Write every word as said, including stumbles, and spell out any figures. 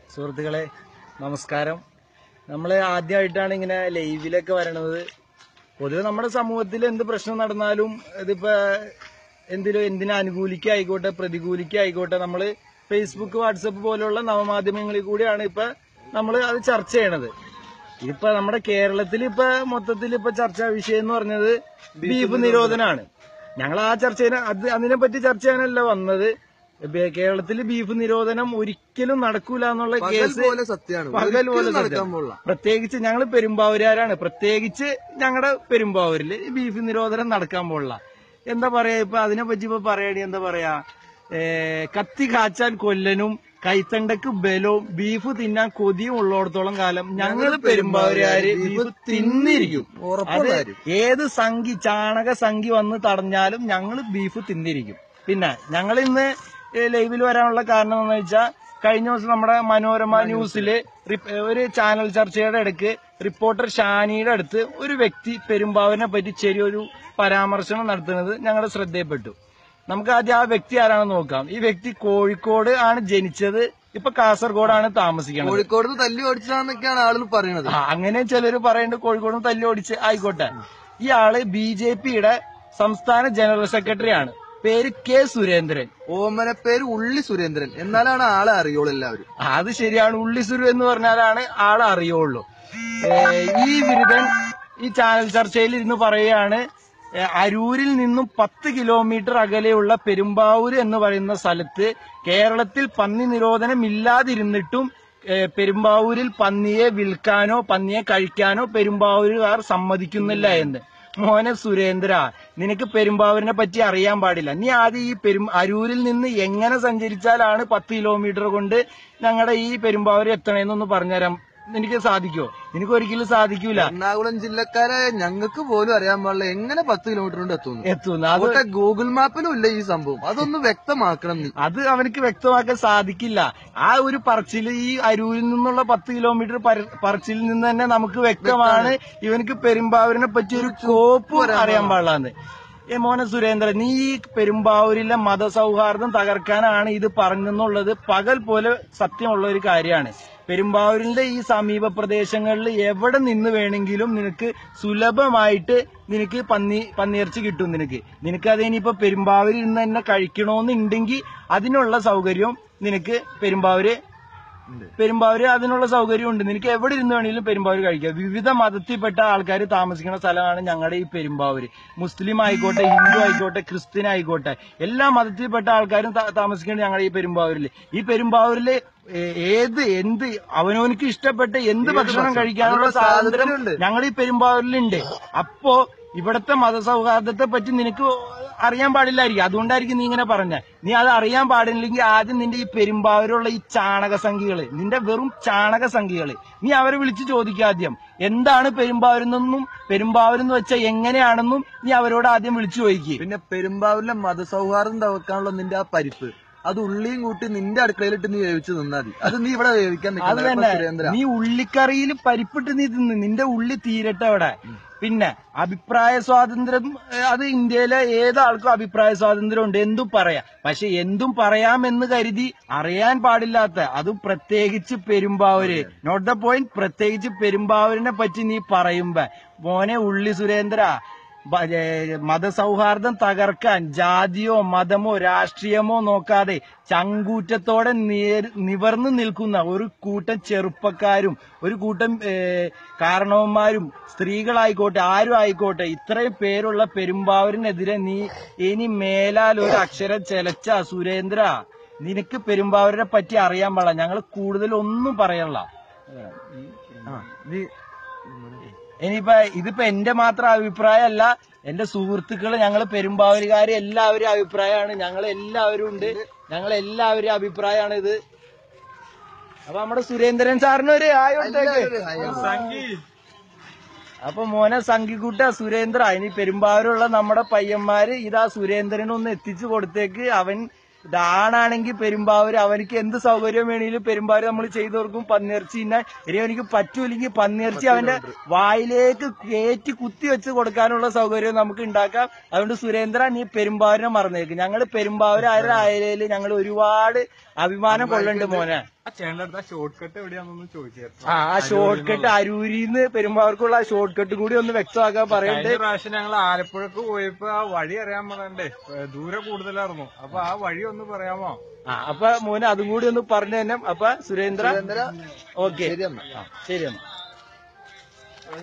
സുഹൃത്തുക്കളെ നമസ്കാരം. നമ്മൾ ആദ്യമായിട്ടാണ് ഇങ്ങനെ ലൈവിലൊക്കെ വരണത്. പൊതുവെ നമ്മുടെ സമൂഹത്തിൽ എന്ത് പ്രശ്നം നടന്നാലും ഇതിപ്പോ എന്തിനും എന്തിനെ അനുകൂലിക്കായിക്കോട്ടെ പ്രതികൂലിക്കായിക്കോട്ടെ നമ്മൾ ഫേസ്ബുക്ക് വാട്സപ്പ് പോലുള്ള നവമാധ്യമങ്ങളിൽ കൂടിയാണ് ഇപ്പൊ നമ്മൾ അത് ചർച്ച ചെയ്യണത്. ഇപ്പൊ നമ്മുടെ കേരളത്തിൽ ഇപ്പൊ മൊത്തത്തിൽ ഇപ്പൊ ചർച്ചാ വിഷയം എന്ന് പറഞ്ഞത് ബീഫ് നിരോധനമാണ്. ഞങ്ങൾ ആ ചർച്ച അത് അതിനെപ്പറ്റി ചർച്ച ചെയ്യാനല്ല വന്നത്. കേരളത്തിൽ ബീഫ് നിരോധനം ഒരിക്കലും നടക്കൂല എന്നുള്ള കേസ് പകൽ പോലെ സത്യം. പ്രത്യേകിച്ച് ഞങ്ങൾ പെരുമ്പാവൂരാരാണ്, പ്രത്യേകിച്ച് ഞങ്ങളുടെ പെരുമ്പാവൂരില് ബീഫ് നിരോധനം നടക്കാൻ പോലുള്ള എന്താ പറയാ. ഇപ്പൊ അതിനെപ്പറ്റി ഇപ്പൊ പറയണി എന്താ പറയാ, കത്തി കാച്ചാൻ കൊല്ലനും കൈത്തണ്ടക്ക് ബലവും ബീഫ് തിന്നാൻ കൊതിയും ഉള്ളിടത്തോളം കാലം ഞങ്ങൾ പെരുമ്പാവൂരുകാര് ബീഫ് തിന്നിരിക്കും. അത് ഏത് സംഖി ചാണക സംഖി വന്ന് തടഞ്ഞാലും ഞങ്ങൾ ബീഫ് തിന്നിരിക്കും. പിന്നെ ഞങ്ങൾ ഇന്ന് ലൈവിൽ വരാനുള്ള കാരണം എന്ന് വെച്ചാൽ കഴിഞ്ഞ ദിവസം നമ്മുടെ മനോരമ ന്യൂസില് ഒരു ചാനൽ ചർച്ചയുടെ ഇടയ്ക്ക് റിപ്പോർട്ടർ ഷാനിയുടെ അടുത്ത് ഒരു വ്യക്തി പെരുമ്പാവൂരിനെ പറ്റി ചെറിയൊരു പരാമർശനം നടത്തുന്നത് ഞങ്ങളുടെ ശ്രദ്ധയിൽപ്പെട്ടു. നമുക്ക് ആദ്യം ആ വ്യക്തി ആരാണെന്ന് നോക്കാം. ഈ വ്യക്തി കോഴിക്കോട് ആണ് ജനിച്ചത്, ഇപ്പൊ കാസർഗോഡാണ് താമസിക്കുന്നത്. കോഴിക്കോട് തല്ലി ഓടിച്ചതാന്നൊക്കെയാണ് ആളുകൾ പറയുന്നത്. അങ്ങനെ ചിലര് പറയുന്നുണ്ട് കോഴിക്കോട് തല്ലി ഓടിച്ച്. ആയിക്കോട്ടെ, ഈ ആള് ബി ജെ പിയുടെ സംസ്ഥാന ജനറൽ സെക്രട്ടറി ആണ്. പേര് കെ സുരേന്ദ്രൻ. ഓമന പേര് ഉള്ളി സുരേന്ദ്രൻ. എന്നാലാണ് ആളെ അറിയുള്ളൂ എല്ലാവരും. അത് ശരിയാണ്, ഉള്ളി സുരു എന്ന് പറഞ്ഞാലാണ് ആളെ അറിയുള്ളൂ. ഈ ബിരുദൻ ഈ ചാനൽ ചർച്ചയിൽ ഇരുന്ന് പറയുകയാണ്, അരൂരിൽ നിന്നും പത്ത് കിലോമീറ്റർ അകലെയുള്ള പെരുമ്പാവൂര് എന്ന് പറയുന്ന സ്ഥലത്ത് കേരളത്തിൽ പന്നി നിരോധനം ഇല്ലാതിരുന്നിട്ടും പെരുമ്പാവൂരിൽ പന്നിയെ വിൽക്കാനോ പന്നിയെ കഴിക്കാനോ പെരുമ്പാവൂരുകാർ സമ്മതിക്കുന്നില്ല എന്ന്. മോനെ സുരേന്ദ്ര, നിനക്ക് പെരുമ്പാവൂരിനെ പറ്റി അറിയാൻ പാടില്ല. നീ ആദ്യം ഈ പെരും അരൂരിൽ നിന്ന് എങ്ങനെ സഞ്ചരിച്ചാലാണ് പത്ത് കിലോമീറ്റർ കൊണ്ട് ഞങ്ങളുടെ ഈ പെരുമ്പാവൂർ എത്തണേന്നൊന്ന് പറഞ്ഞുതരാം എനിക്ക് സാധിക്കുമോ? എനിക്ക് ഒരിക്കലും സാധിക്കൂല. എറണാകുളം ജില്ലക്കാരെ ഞങ്ങൾക്ക് പോലും അറിയാൻ പാടില്ല എങ്ങനെ പത്ത് കിലോമീറ്റർ കൊണ്ട് എത്തുന്നു എത്തുന്നു അതൊക്കെ ഗൂഗിൾ മാപ്പിലും ഇല്ല ഈ സംഭവം. അതൊന്ന് വ്യക്തമാക്കണം നീ. അത് അവനക്ക് വ്യക്തമാക്കാൻ സാധിക്കില്ല. ആ ഒരു പറച്ചില് ഈ അരൂരിൽ നിന്നുള്ള പത്ത് കിലോമീറ്റർ പറച്ചിലിൽ നിന്ന് തന്നെ നമുക്ക് വ്യക്തമാണ് ഇവനക്ക് പെരുമ്പാവൂരിനെ പറ്റി ഒരു കോപ്പ് അറിയാൻ പാടില്ലാന്ന്. ഏ മോനെ സുരേന്ദ്രൻ, നീ ഈ പെരുമ്പാവൂരിലെ മതസൗഹാർദ്ദം തകർക്കാനാണ് ഇത് പറഞ്ഞെന്നുള്ളത് പകൽ പോലെ സത്യമുള്ള ഒരു കാര്യമാണ്. പെരുമ്പാവൂരിന്റെ ഈ സമീപ പ്രദേശങ്ങളിൽ എവിടെ നിന്ന് വേണമെങ്കിലും നിനക്ക് സുലഭമായിട്ട് നിനക്ക് പന്നി പന്നിയിറച്ചി കിട്ടും. നിനക്ക് നിനക്ക് അതിനിപ്പോ പെരുമ്പാവൂരിൽ നിന്ന് തന്നെ കഴിക്കണമെന്നുണ്ടെങ്കിൽ അതിനുള്ള സൗകര്യം നിനക്ക് പെരുമ്പാവൂര് പെരുമ്പാവൂര് അതിനുള്ള സൗകര്യം ഉണ്ട്. നിനക്ക് എവിടെ ഇരുന്ന് വേണമെങ്കിലും പെരുമ്പാവൂര് കഴിക്കാം. വിവിധ മതത്തിൽപ്പെട്ട ആൾക്കാർ താമസിക്കുന്ന സ്ഥലമാണ് ഞങ്ങളുടെ ഈ പെരുമ്പാവൂര്. മുസ്ലിം ആയിക്കോട്ടെ, ഹിന്ദു ആയിക്കോട്ടെ, ക്രിസ്ത്യൻ ആയിക്കോട്ടെ, എല്ലാ മതത്തിൽപ്പെട്ട ആൾക്കാരും താമസിക്കുന്നത് ഞങ്ങളുടെ ഈ പെരുമ്പാവൂരില്. ഈ പെരുമ്പാവൂരില് ഏത് എന്ത് അവനവനക്ക് ഇഷ്ടപ്പെട്ട എന്ത് ഭക്ഷണം കഴിക്കാനുള്ള സ്വാതന്ത്ര്യം ഞങ്ങൾ ഈ പെരുമ്പാവൂരിലുണ്ട്. അപ്പോ ഇവിടത്തെ മതസൗഹാർദ്ദത്തെ പറ്റി നിനക്ക് അറിയാൻ പാടില്ലായിരിക്കും. അതുകൊണ്ടായിരിക്കും നീ ഇങ്ങനെ പറഞ്ഞ. നീ അത് അറിയാൻ പാടില്ലെങ്കിൽ ആദ്യം നിന്റെ ഈ പെരുമ്പാവൂരുള്ള ഈ ചാണക സംഖ്യകള്, നിന്റെ വെറും ചാണക സംഖ്യകള്, നീ അവരെ വിളിച്ച് ചോദിക്കുക ആദ്യം എന്താണ് പെരുമ്പാവൂരെന്നും പെരുമ്പാവൂരെന്ന് വെച്ചാൽ എങ്ങനെയാണെന്നും നീ അവരോട് ആദ്യം വിളിച്ചു ചോദിക്കുക. പിന്നെ പെരുമ്പാവൂരിലെ മതസൗഹാർദ്ദം തവക്കാനുള്ള നിന്റെ ആ പരിപ്പ് അത് ഉള്ളിയും കൂട്ടി നിന്റെ അടുക്കളയിലിട്ട് നീ വേവിച്ച് തിന്നാൽ മതി. അത് നീ ഇവിടെ വേവിക്കാൻ അത് തന്നെ. നീ ഉള്ളിക്കറിയിൽ പരിപ്പിട്ട് നീ തിന്ന്, നിന്റെ ഉള്ളി തീരട്ടെ അവിടെ. പിന്നെ അഭിപ്രായ സ്വാതന്ത്ര്യം, അത് ഇന്ത്യയിലെ ഏതാൾക്കും അഭിപ്രായ സ്വാതന്ത്ര്യം ഉണ്ട്, എന്തും പറയാം. പക്ഷെ എന്തും പറയാമെന്ന് കരുതി അറിയാൻ പാടില്ലാത്ത, അതും പ്രത്യേകിച്ച് പെരുമ്പാവൂര്, നോട്ട് ദ പോയിന്റ്, പ്രത്യേകിച്ച് പെരുമ്പാവൂരിനെ പറ്റി നീ പറയുമ്പോ മോനെ ഉള്ളി സുരേന്ദ്ര, മതസൗഹാർദ്ദം തകർക്കാൻ ജാതിയോ മതമോ രാഷ്ട്രീയമോ നോക്കാതെ ചങ്കൂറ്റത്തോടെ നിവർന്നു നിൽക്കുന്ന ഒരു കൂട്ടം ചെറുപ്പക്കാരും ഒരു കൂട്ടം കാരണവന്മാരും സ്ത്രീകളായിക്കോട്ടെ ആരും ആയിക്കോട്ടെ ഇത്രയും പേരുള്ള പെരുമ്പാവൂരിനെതിരെ നീ ഇനി മേലാൽ ഒരു അക്ഷരം ചെലച്ച സുരേന്ദ്ര, നിനക്ക് പെരുമ്പാവൂരിനെ പറ്റി അറിയാൻ പാടില്ല. ഞങ്ങൾ കൂടുതൽ ഒന്നും പറയല്ല. ഇനിയിപ്പോ ഇതിപ്പോ എന്റെ മാത്രം അഭിപ്രായമല്ല, എന്റെ സുഹൃത്തുക്കള് ഞങ്ങള് പെരുമ്പാവൂരുകാര് എല്ലാവരും അഭിപ്രായമാണ്. ഞങ്ങൾ എല്ലാവരും ഉണ്ട്, ഞങ്ങൾ എല്ലാവരും അഭിപ്രായമാണ് ഇത്. അപ്പൊ നമ്മുടെ സുരേന്ദ്രൻ സാറിനൊരു ആയോട്ടേക്ക് സംഗി. അപ്പൊ മോനെ സംഘിക്കൂട്ട സുരേന്ദ്ര, ഇനി പെരുമ്പാവൂരുള്ള നമ്മുടെ പയ്യന്മാര് ഇതാ സുരേന്ദ്രനൊന്ന് എത്തിച്ചു കൊടുത്തേക്ക്. അവൻ ഇതാണാണെങ്കിൽ പെരുമ്പാവൂര് അവനിക്ക് എന്ത് സൗകര്യം വേണമെങ്കിലും പെരുമ്പാവൂര് നമ്മൾ ചെയ്തു കൊടുക്കും. പന്നിയിറച്ചി തിന്നാൻ ഇനി അവനിക്ക് പറ്റൂല്ലെങ്കിൽ പന്നിയിറച്ചി അവന്റെ വായിലേക്ക് കയറ്റി കുത്തി വെച്ച് കൊടുക്കാനുള്ള സൗകര്യം നമുക്ക് ഉണ്ടാക്കാം. അതുകൊണ്ട് സുരേന്ദ്ര, നീ പെരുമ്പാവൂരിനെ മറന്നേക്ക്. ഞങ്ങൾ പെരുമ്പാവൂര് ആരുടെ ആയാലും ഞങ്ങൾ ഒരുപാട് അഭിമാനം കൊള്ളുന്നുണ്ട് മോനെ. ചേട്ടൻ്റെ അടുത്ത് ആ ഷോർട്ട് കട്ട് എവിടെയാണെന്നൊന്ന് ചോദിച്ചായിരുന്നു. ആ ആ ഷോർട്ട് കട്ട് അരൂരിന്ന് പെരുമ്പാവർക്കുള്ള ആ ഷോർട്ട് കട്ട് കൂടി ഒന്ന് വ്യക്തമാക്കാൻ പറയണ്ടേ. കഴിഞ്ഞ പ്രാവശ്യം ഞങ്ങൾ ആലപ്പുഴക്ക് പോയപ്പോ ആ വഴി അറിയാൻ പറയണ്ടേ, ദൂരെ കൂടുതലായിരുന്നു. അപ്പൊ ആ വഴി ഒന്ന് പറയാമോ? ആ അപ്പൊ മോനെ അതും കൂടി ഒന്ന് പറഞ്ഞു തന്നെ. അപ്പൊ സുരേന്ദ്ര ഓക്കെ ശരി എന്നാ ശരി എന്നാ.